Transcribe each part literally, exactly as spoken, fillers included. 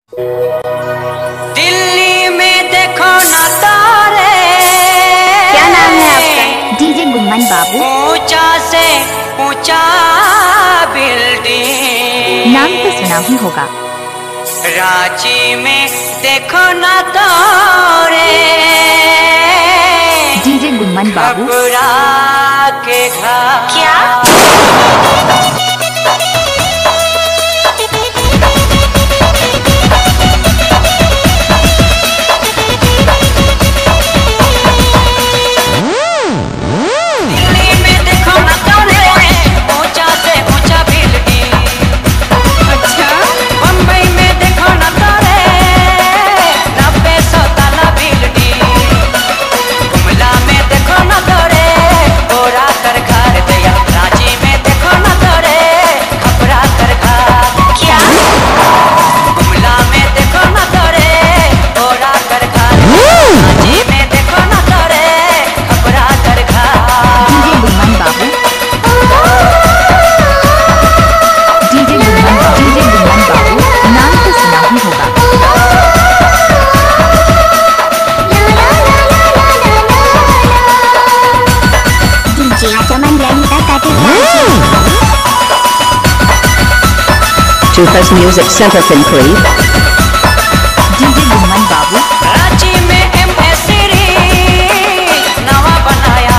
दिल्ली में देखो ना तारे। क्या नाम है आपका? डीजे गुम्मन बाबू। ऊंचा से ऊंचा बिल्डिंग। नाम तो सुना ही होगा। रांची में देखो ना तारे। डीजे गुम्मन बाबू। के घर। क्या? Chufas Music Center Pimpri. DJ Gumman Babu. Ranchi में एम एस सीरीज नवा बनाया।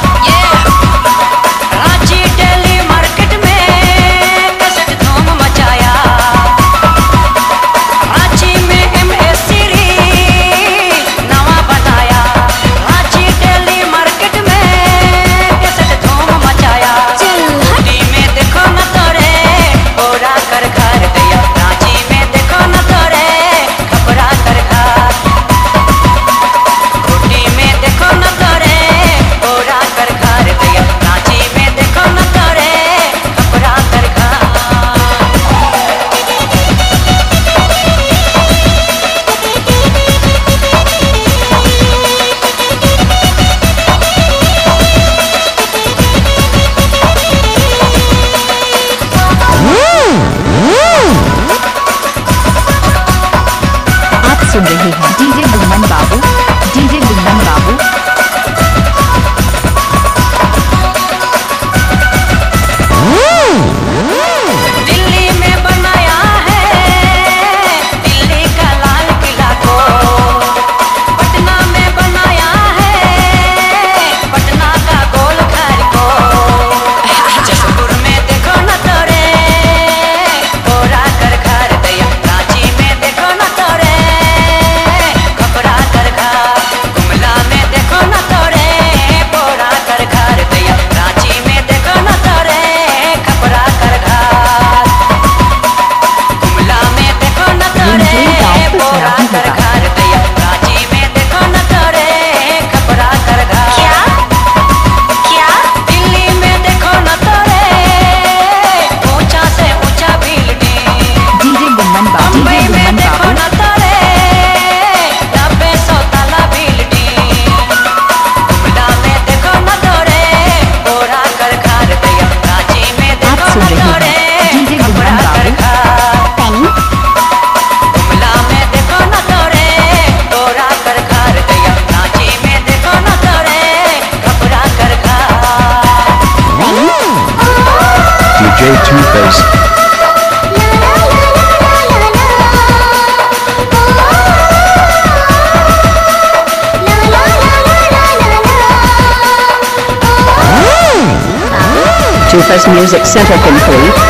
रांची डेली मार्केट में कसक धूम मचाया। रांची में एम एस सीरीज नवा बनाया। रांची डेली मार्केट में कसक धूम मचाया। टी में देखो न तोरे ओरा कर घर गया। रांची में देखो न तोरे खबरा कर घर। खूटी में देखो न तोरे ओरा कर घर गया। रांची में देखो न तोरे खबरा कर घर। आप सुन रहे हैं डीजे गुम्मन बाबू। डीजे गुम्मन बाबू। दिल्ली में बनाया है दिल्ली का लाल किला को। पटना में बनाया है पटना का गोल घर को। जसपुर में देखो न तोरे ओरा कर घर गया। रांची में देखो न तोरे खपरा कर घर। गुमला में देखो न तोरे पोरा कर घर गया। रांची में देखो न तोरे खपरा कर घर। गुमला में देखो न तोरे पोरा कर घर गया। रांची में देखो न तोरे खपरा कर घर। क्या? क्या? दिल्ली में देखो न तोरे ऊंचा से ऊंचा building. DJ Gumman Babu. Mumbai DJ में गुम्मन देखो बाबू। न तोरे नब्बे सौ ताला बिल्डिंग। गुमला में देखो न तोरे पोरा कर घर गया। रांची में देखो सुन न रहे हैं तोरे डीजे खपरा गुम्मन कर बाबू। घर। गुमला में देखो न तोरे पोरा कर घर गया। रांची में देखो न तोरे खपरा कर घर। D J Two-Face. Chufas Music Center Pimpri.